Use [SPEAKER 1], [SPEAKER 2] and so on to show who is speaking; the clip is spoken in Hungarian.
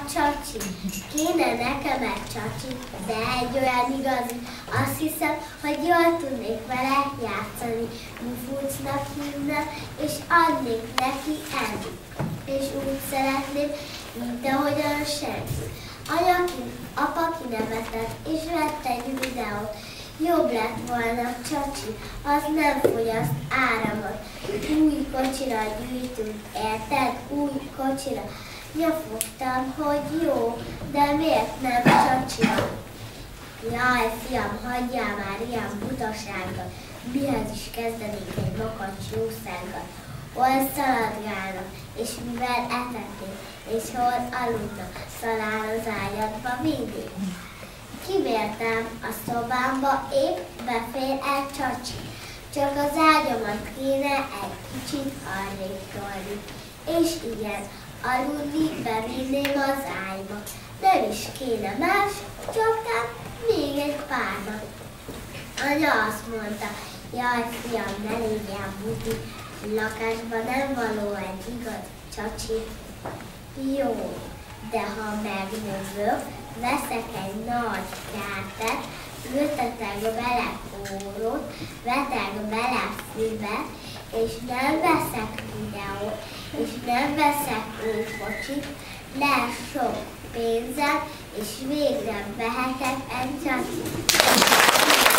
[SPEAKER 1] csacsi. Kéne nekem egy csacsi, de egy olyan igazi. Azt hiszem, hogy jól tudnék vele játszani. Mufúcnak hívnám, és adnék neki enni. És úgy szeretném, mint ahogyan senki. Apa kinevetett, és vett egy videót. Jobb lett volna csacsi, az nem fogyaszt áramot. Új kocsira gyűjtünk, érted? Új kocsira. Nyafogtam, hogy jó, de miért nem csacsira? Jaj, fiam, hagyjál már ilyen butaságot. Mihez is kezdenénk egy makacs jószággal? Hol szaladgálnak, és mivel etetnék, és hol aludnak, szalál az ágyadba mindig. Kimértem a szobámba, épp befér egy csacsi. Csak az ágyamat kéne egy kicsit arrébb tolni. És igen, aludni bevinném az ágyba. Nem is kéne más, csak még egy párnak. Anya azt mondta, jaj fiam, ne légyél buti, lakásban nem való egy igaz csacsi. Jó, de ha megnövök, veszek egy nagy kertet, ültetek bele kórót, vetek bele füvet, és nem veszek videót, és nem veszek új kocsit, lesz sok pénzem, és végre vehetek egy csacsit.